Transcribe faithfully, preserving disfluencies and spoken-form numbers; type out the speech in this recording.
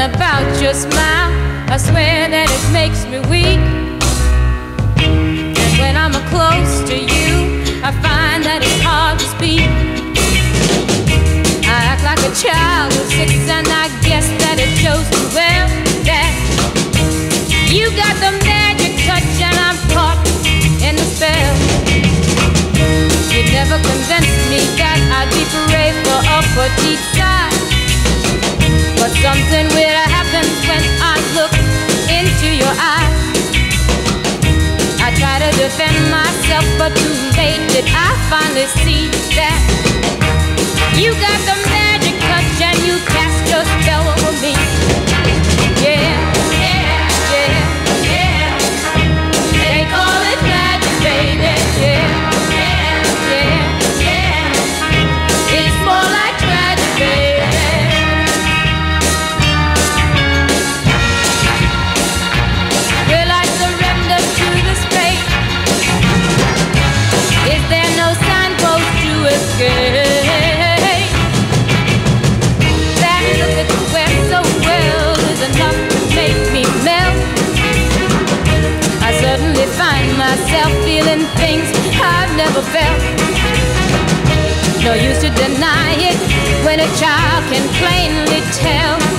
about your smile, I swear that it makes me weak. And when I'm close to you, I find that it's hard to speak. I act like a child who's six, and I guess that it shows me well that you got the magic touch and I'm caught in the spell. You never convinced me that I'd be brave for a petite size, but something weird happens when I look into your eyes. I try to defend myself, but too late did I finally see that you got the magic touch and you cast your spell over me. Yeah, yeah, yeah, yeah. They call it magic, baby. Yeah, yeah, yeah, yeah. It's more like tragic, baby. Will I surrender to this fate? Is there no signpost to escape? Find myself feeling things I've never felt. No use to deny it when a child can plainly tell.